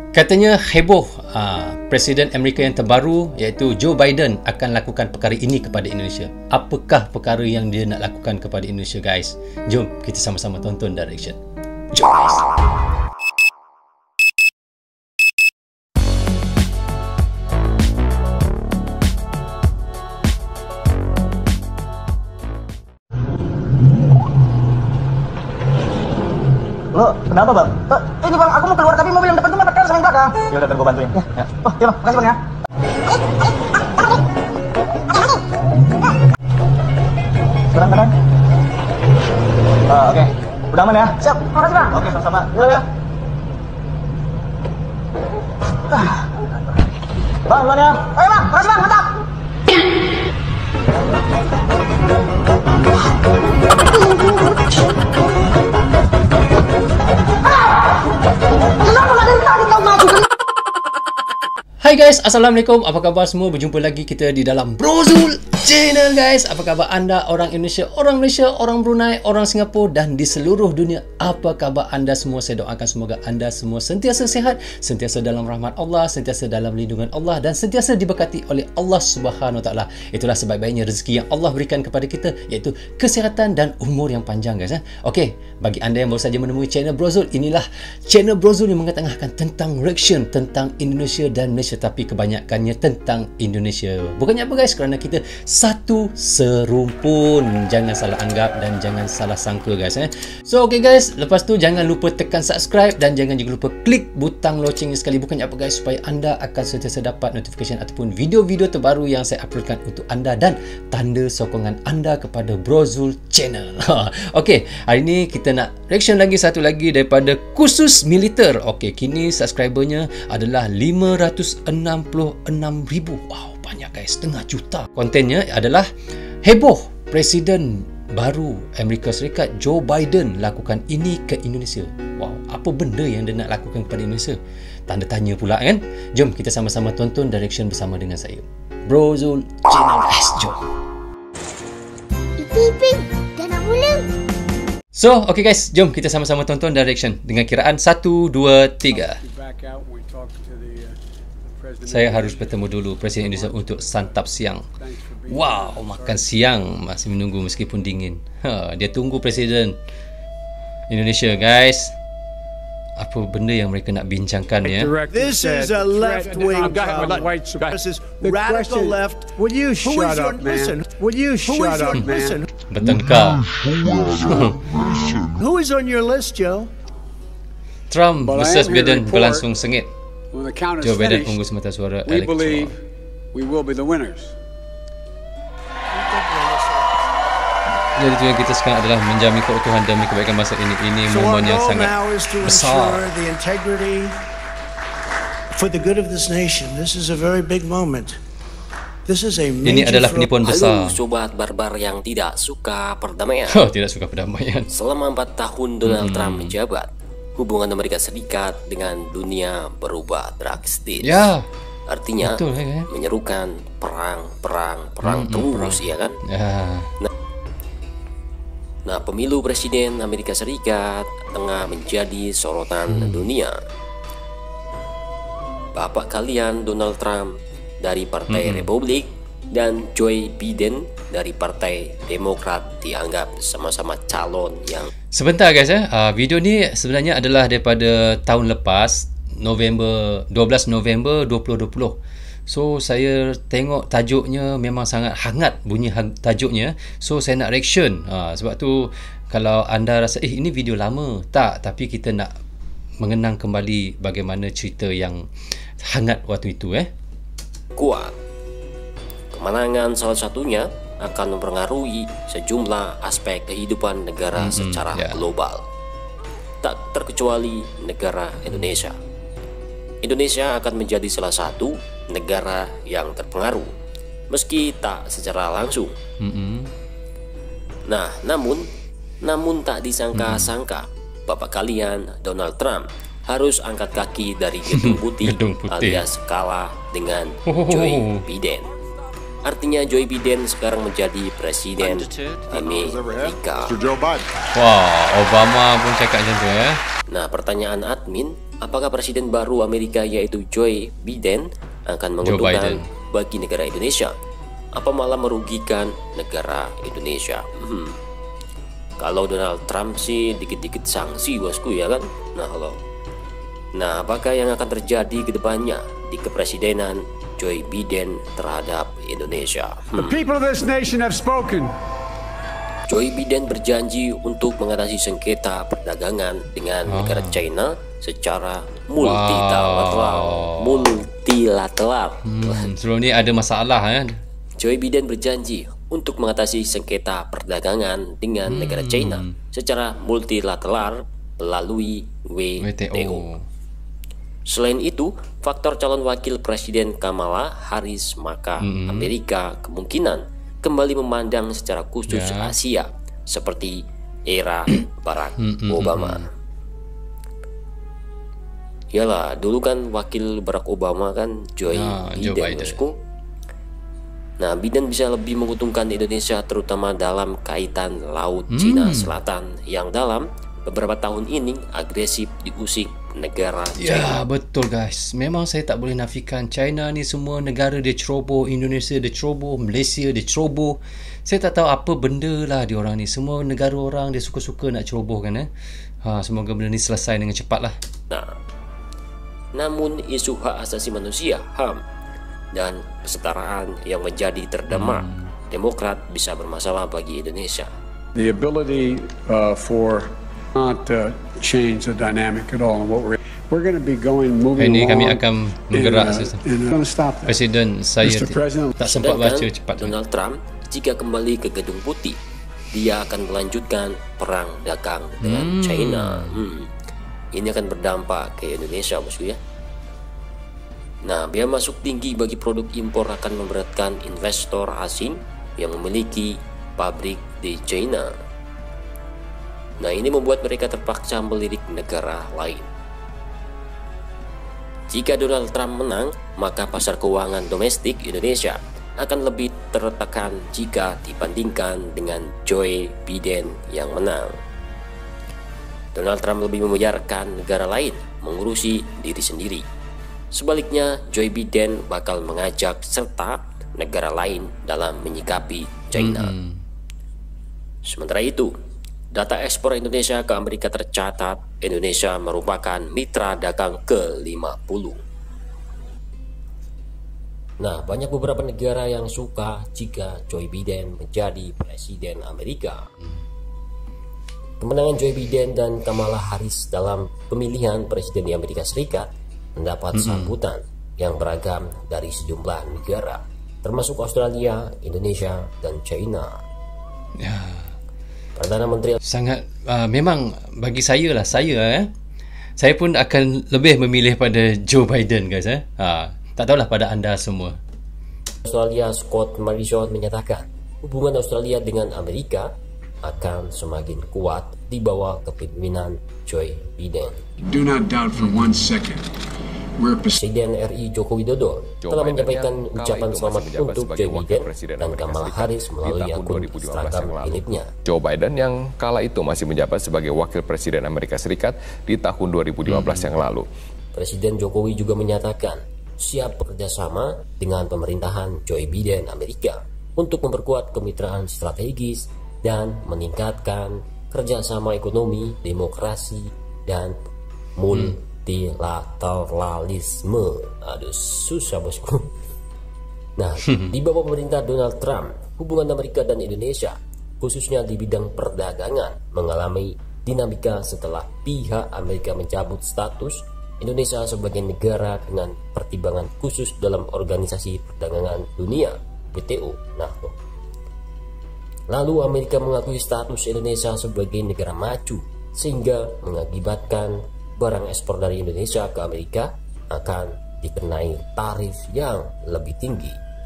Katanya heboh Presiden Amerika yang terbaru iaitu Joe Biden akan lakukan perkara ini kepada Indonesia. Apakah perkara yang dia nak lakukan kepada Indonesia, guys? Jom kita sama-sama tonton Direction. Jom guys. Lo, kenapa bang? Ini bang, aku mau keluar tapi mobil yang depan tuh mepet sama yang belakang. Ya udah, gue bantuin. Ya. Oh, iya bang, makasih bang ya. Tenang. Oke. Udah aman ya? Siap, makasih bang. Oke, sama-sama. Ya. Bang, duluan ya. Ayo bang, makasih bang, mantap. Hai guys, Assalamualaikum. Apa khabar semua? Berjumpa lagi kita di dalam Brozul Channel, guys. Apa khabar anda, orang Indonesia, orang Malaysia, orang Brunei, orang Singapura dan di seluruh dunia? Apa khabar anda semua? Saya doakan semoga anda semua sentiasa sihat, sentiasa dalam rahmat Allah, sentiasa dalam lindungan Allah dan sentiasa diberkati oleh Allah Subhanahu Wa Taala. Itulah sebaik-baiknya rezeki yang Allah berikan kepada kita, iaitu kesihatan dan umur yang panjang, guys. Okey, bagi anda yang baru saja menemui channel Brozul, inilah channel Brozul yang mengetengahkan tentang reaction tentang Indonesia dan Malaysia, tapi kebanyakannya tentang Indonesia. Bukannya apa, guys, kerana kita satu serumpun. Jangan salah anggap dan jangan salah sangka, guys. So okay guys, lepas tu jangan lupa tekan subscribe dan jangan juga lupa klik butang loceng sekali. Bukannya apa, guys, supaya anda akan sentiasa dapat notification ataupun video-video terbaru yang saya uploadkan untuk anda dan tanda sokongan anda kepada Brozul Channel. Okay, hari ni kita nak reaction lagi satu lagi daripada Khusus Militer. Okay, kini subscribernya adalah 566,000. Wow, banyak, guys, setengah juta. Kontennya adalah heboh Presiden baru Amerika Serikat Joe Biden lakukan ini ke Indonesia. Wow, apa benda yang dia nak lakukan kepada Indonesia? Tanda tanya pula, kan? Jom kita sama-sama tonton Direction bersama dengan saya, Brozul Channel, guys. Jom. Iping, dah nak mula. So, okay guys, jom kita sama-sama tonton Direction dengan kiraan 1, 2, 3. Saya harus bertemu dulu Presiden Indonesia untuk santap siang. Wow, makan siang masih menunggu meskipun dingin. Dia tunggu Presiden Indonesia, guys. Apa benda yang mereka nak bincangkan, ya? This is a left-wing problem. This is radical left. Will you shut up, man? Will you shut up, man? Bertengkar. Who is on your list, Joe? Trump versus Biden berlangsung sengit. When the count is Joe Biden finished, unggul semata suara we elektoral. believe we will be the winners. Jadi tujuan kita sekarang adalah menjamin keutuhan demi kebaikan bangsa ini. Ini momen yang sangat besar. The integrity for the good of this nation. This is a very big moment. This is a Ini adalah penipuan besar. Halo sobat barbar yang tidak suka perdamaian. Tidak suka perdamaian. Selama 4 tahun Donald Trump menjabat, hubungan Amerika Serikat dengan dunia berubah drastis. Ya. Artinya betul, ya, menyerukan perang terus, ya kan? Ya. Nah, pemilu presiden Amerika Serikat tengah menjadi sorotan dunia. Bapak kalian Donald Trump dari Partai Republik dan Joe Biden dari Partai Demokrat dianggap sama-sama calon yang... Sebentar, guys, video ni sebenarnya adalah daripada tahun lepas, 12 November 2020. So saya tengok tajuknya memang sangat hangat bunyi tajuknya. So saya nak reaction. Sebab tu kalau anda rasa ini video lama, tak, tapi kita nak mengenang kembali bagaimana cerita yang hangat waktu itu, kuat. Kemenangan salah satunya akan mempengaruhi sejumlah aspek kehidupan negara secara global. Tak terkecuali negara Indonesia. Indonesia akan menjadi salah satu negara yang terpengaruh, meski tak secara langsung. Nah, namun tak disangka-sangka, bapak kalian Donald Trump harus angkat kaki dari Gedung Putih, alias kalah dengan Joe Biden. Artinya Joe Biden sekarang menjadi presiden Amerika. Wah, Obama pun cakap macam tu, ya. Nah, pertanyaan admin, apakah presiden baru Amerika yaitu Joe Biden akan menguntungkan bagi negara Indonesia? Apa malah merugikan negara Indonesia? Kalau Donald Trump sih dikit-dikit sanksi bosku ya kan. Nah, apakah yang akan terjadi ke depannya di kepresidenan Joe Biden terhadap Indonesia? The people of this nation have spoken. Joe Biden berjanji untuk mengatasi sengketa perdagangan dengan negara China secara multilateral. Sebelum ni ada masalah ya. Joe Biden berjanji untuk mengatasi sengketa perdagangan dengan negara China secara multilateral melalui WTO. Selain itu, faktor calon wakil presiden Kamala Harris, maka Amerika kemungkinan kembali memandang secara khusus Asia seperti era Barack Obama. Yalah, dulu kan wakil Barack Obama kan Joe Biden. Nah, Biden bisa lebih menguntungkan Indonesia terutama dalam kaitan Laut Cina Selatan yang dalam beberapa tahun ini agresif diusik negara China. Ya, betul guys. Memang saya tak boleh nafikan China ni semua negara dia ceroboh, Indonesia dia ceroboh, Malaysia dia ceroboh. Saya tak tahu apa benda lah dia orang ni. Semua negara orang dia suka-suka nak ceroboh kan semoga benda ni selesai dengan cepat lah. Nah, namun isu hak asasi manusia, HAM, dan kesetaraan yang menjadi terdemak Demokrat bisa bermasalah bagi Indonesia. The ability for not change the dynamic at all, and what we're going to be moving ini along. Kami akan bergerak. Presiden saya tak sempat baca cepat. Donald Trump jika kembali ke Gedung Putih, dia akan melanjutkan perang dagang dengan China. Ini akan berdampak ke Indonesia bosku ya. Nah, biaya masuk tinggi bagi produk impor akan memberatkan investor asing yang memiliki pabrik di China. Nah, ini membuat mereka terpaksa melirik negara lain. Jika Donald Trump menang, maka pasar keuangan domestik Indonesia akan lebih tertekan jika dibandingkan dengan Joe Biden yang menang. Donald Trump lebih membiarkan negara lain mengurusi diri sendiri. Sebaliknya, Joe Biden bakal mengajak serta negara lain dalam menyikapi China. Sementara itu, data ekspor Indonesia ke Amerika tercatat Indonesia merupakan mitra dagang ke-50. Nah, banyak beberapa negara yang suka jika Joe Biden menjadi presiden Amerika. Kemenangan Joe Biden dan Kamala Harris dalam pemilihan presiden di Amerika Serikat mendapat sambutan yang beragam dari sejumlah negara, termasuk Australia, Indonesia, dan China. Perdana Menteri sangat memang bagi saya pun akan lebih memilih pada Joe Biden guys. Tak tahulah pada anda semua. Australia Scott Morrison menyatakan hubungan Australia dengan Amerika akan semakin kuat di bawah kepemimpinan Joe Biden. Do not doubt for one second. Presiden RI Joko Widodo telah menyampaikan ucapan selamat untuk Joe Biden dan Kamala Harris melalui akun Instagram miliknya. Joe Biden yang kala itu masih menjabat sebagai wakil presiden Amerika Serikat di tahun 2015 yang lalu. Presiden Jokowi juga menyatakan siap bekerjasama dengan pemerintahan Joe Biden Amerika untuk memperkuat kemitraan strategis dan meningkatkan kerjasama ekonomi, demokrasi, dan multilateralisme. Aduh, susah bosku. Nah, di bawah pemerintah Donald Trump, hubungan Amerika dan Indonesia, khususnya di bidang perdagangan, mengalami dinamika setelah pihak Amerika mencabut status Indonesia sebagai negara dengan pertimbangan khusus dalam Organisasi Perdagangan Dunia (WTO). Nah, lalu Amerika mengakui status Indonesia sebagai negara maju, sehingga mengakibatkan barang ekspor dari Indonesia ke Amerika akan dikenai tarif yang lebih tinggi.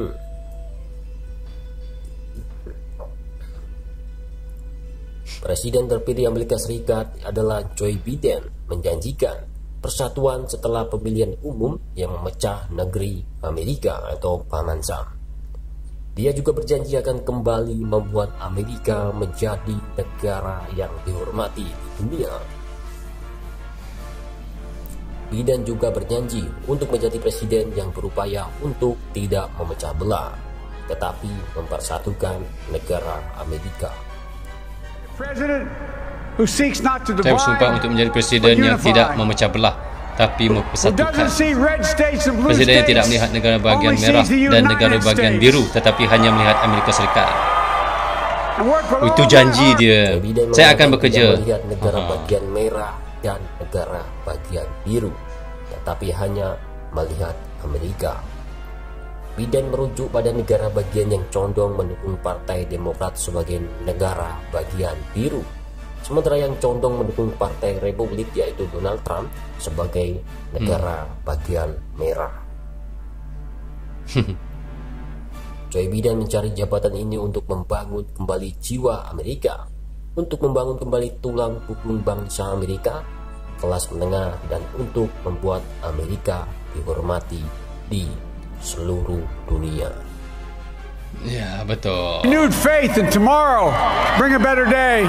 Presiden terpilih Amerika Serikat adalah Joe Biden menjanjikan persatuan setelah pemilihan umum yang memecah negeri Amerika atau Paman Sam. Dia juga berjanji akan kembali membuat Amerika menjadi negara yang dihormati di dunia. Biden juga berjanji untuk menjadi presiden yang berupaya untuk tidak memecah belah, tetapi mempersatukan negara Amerika. Saya bersumpah untuk menjadi presiden yang tidak memecah belah, tapi mempersatukan. Presiden yang tidak melihat negara bahagian merah dan negara bahagian biru, tetapi hanya melihat Amerika Serikat. Itu janji dia. Saya akan bekerja. Melihat negara bagian merah dan negara bagian biru, tetapi hanya melihat Amerika. Biden merujuk pada negara bagian yang condong mendukung Partai Demokrat sebagai negara bagian biru, sementara yang condong mendukung Partai Republik yaitu Donald Trump sebagai negara bagian merah. Joe Biden mencari jabatan ini untuk membangun kembali jiwa Amerika, untuk membangun kembali tulang punggung bangsa Amerika, kelas menengah, dan untuk membuat Amerika dihormati di seluruh dunia. Ya, betul. Renewed faith in tomorrow. Bring a better day.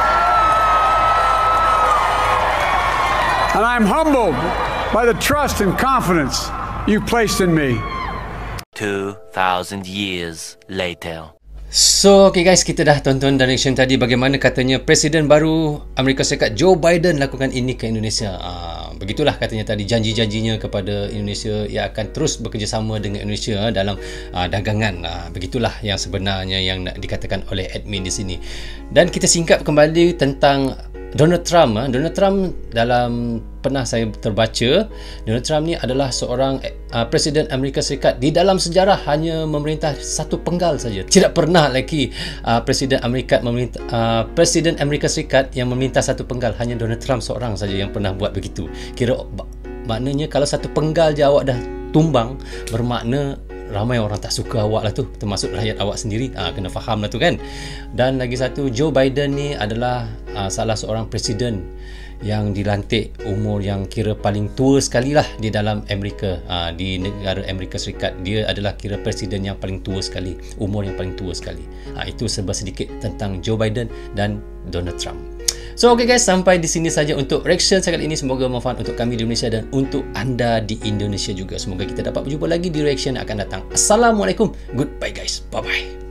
And I'm humbled by the trust and confidence you placed in me. 2,000 years later. So, okay guys, kita dah tonton dan reaction tadi bagaimana katanya Presiden baru Amerika Serikat Joe Biden lakukan ini ke Indonesia. Begitulah katanya tadi janji-janjinya kepada Indonesia, ia akan terus bekerjasama dengan Indonesia dalam dagangan. Begitulah yang sebenarnya yang nak dikatakan oleh admin di sini. Dan kita singkap kembali tentang Donald Trump. Donald Trump, dalam pernah saya terbaca, Donald Trump ni adalah seorang Presiden Amerika Serikat di dalam sejarah hanya memerintah satu penggal saja. Tidak pernah lagi Presiden Amerika Serikat yang memerintah satu penggal. Hanya Donald Trump seorang saja yang pernah buat begitu. Kira maknanya kalau satu penggal je awak dah tumbang, bermakna ramai orang tak suka awak lah tu, termasuk rakyat awak sendiri. Kena faham lah tu kan. Dan lagi satu, Joe Biden ni adalah salah seorang presiden yang dilantik umur yang kira paling tua sekali lah di dalam Amerika, di negara Amerika Serikat. Dia adalah kira presiden yang paling tua sekali, umur yang paling tua sekali. Itu serba sedikit tentang Joe Biden dan Donald Trump. So okay guys, sampai di sini saja untuk reaction saya kali ini. Semoga bermanfaat untuk kami di Indonesia dan untuk anda di Indonesia juga. Semoga kita dapat berjumpa lagi di reaction yang akan datang. Assalamualaikum. Goodbye guys. Bye bye.